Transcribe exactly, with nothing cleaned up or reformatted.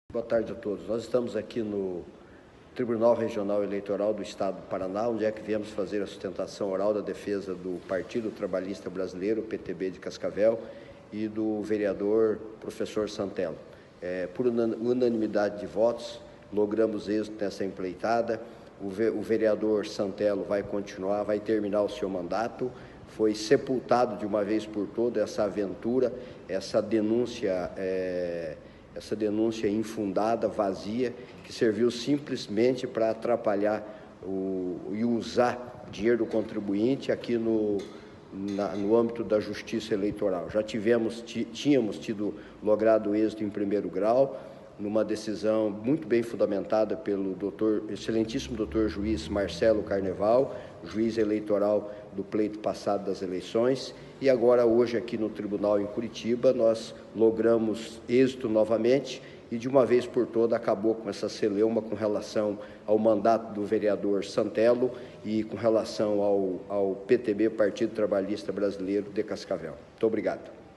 Boa tarde a todos. Nós estamos aqui no Tribunal Regional Eleitoral do Estado do Paraná, onde é que viemos fazer a sustentação oral da defesa do Partido Trabalhista Brasileiro, P T B de Cascavel, e do vereador professor Santelo. É, por unanimidade de votos, logramos êxito nessa empleitada. O, ve o vereador Santelo vai continuar, vai terminar o seu mandato. Foi sepultado de uma vez por todas essa aventura, essa denúncia... É, essa denúncia infundada, vazia, que serviu simplesmente para atrapalhar o, e usar dinheiro do contribuinte aqui no, na, no âmbito da justiça eleitoral. Já tivemos, tínhamos tido logrado êxito em primeiro grau, numa decisão muito bem fundamentada pelo doutor, excelentíssimo doutor juiz Marcelo Carneval, juiz eleitoral do pleito passado das eleições, e agora hoje aqui no tribunal em Curitiba nós logramos êxito novamente e de uma vez por todas acabou com essa celeuma com relação ao mandato do vereador Santelo e com relação ao, ao P T B, Partido Trabalhista Brasileiro de Cascavel. Muito obrigado.